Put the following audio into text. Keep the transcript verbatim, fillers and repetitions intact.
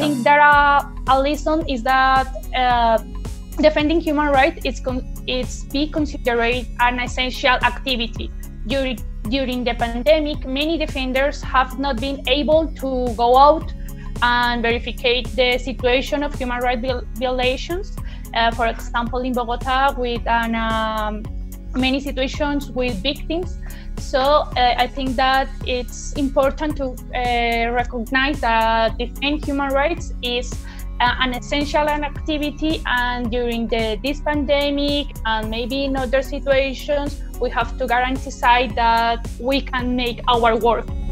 think that uh, a lesson is that uh, defending human rights is con it's be considered an essential activity. During during the pandemic, many defenders have not been able to go out and verify the situation of human rights violations. Uh, for example, in Bogota, with an, um, many situations with victims. So uh, I think that it's important to uh, recognize that defend human rights is uh, an essential activity, and during the, this pandemic and maybe in other situations, we have to guarantee that we can make our work.